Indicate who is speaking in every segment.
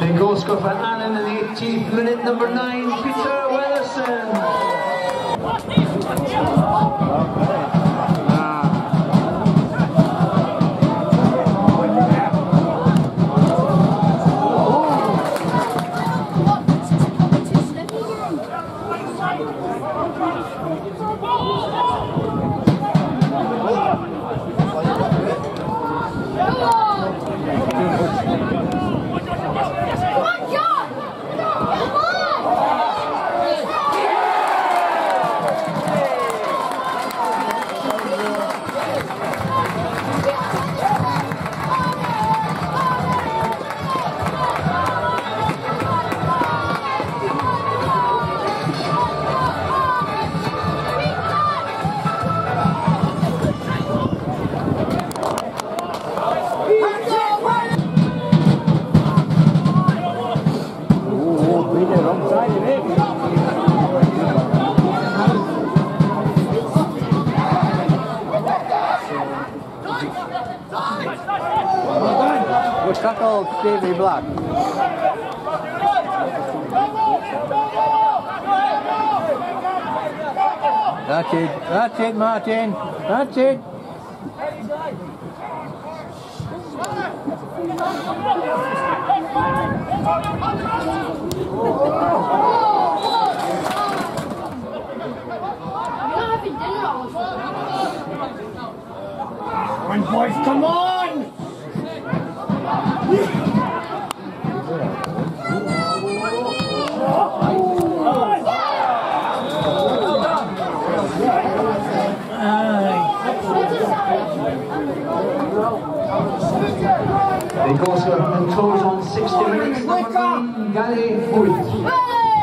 Speaker 1: The goal scorer for Annan in the 18th minute, number 9, Peter Wellerson.
Speaker 2: Good tackle, Stevie Black. That's it, Martin. That's it.
Speaker 3: Come on, boys, come on!
Speaker 1: The goal scorer for Montrose on 60 minutes, number 9, Galabank.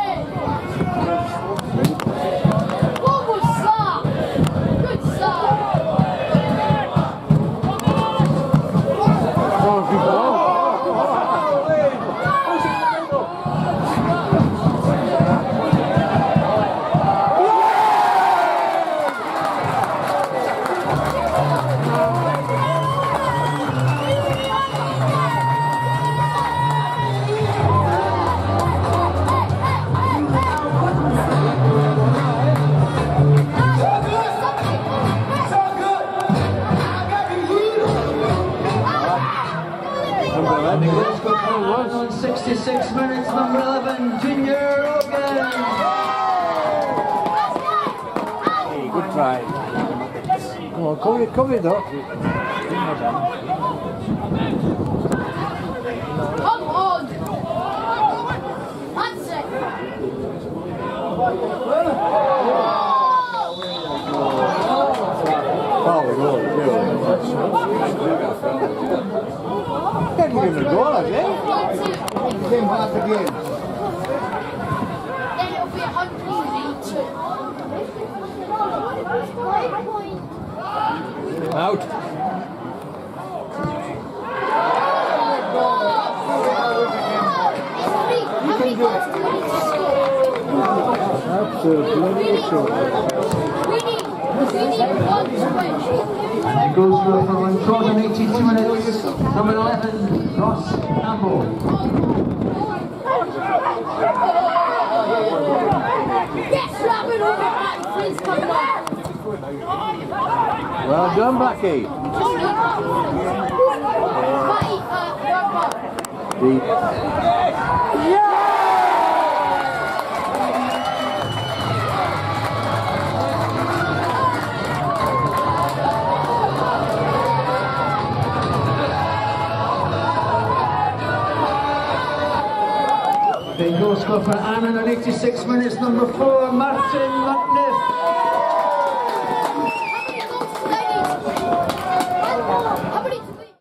Speaker 1: The goal scorer on 66 minutes, number 11, Junior Hogan.
Speaker 2: Hey, good try. Come on, cover it up.
Speaker 4: Come on! That's it!
Speaker 2: Can't give him a goal again. Game half again.
Speaker 4: Then it'll be 182.
Speaker 2: Out.
Speaker 4: You can do it. We need one to win.
Speaker 1: The goal scorer for Montrose on 82 minutes, number 11, Ross Campbell.
Speaker 4: Yes, Robin, over that. Please come back.
Speaker 2: Well done, Blackie. Deep. Yeah!
Speaker 1: The goal scorer for Annan on 86 minutes, number 4, Martin.